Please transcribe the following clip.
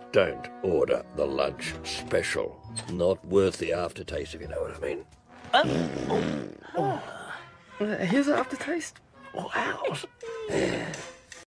Don't order the lunch special. Not worth the aftertaste, if you know what I mean. Here's the aftertaste. Wow.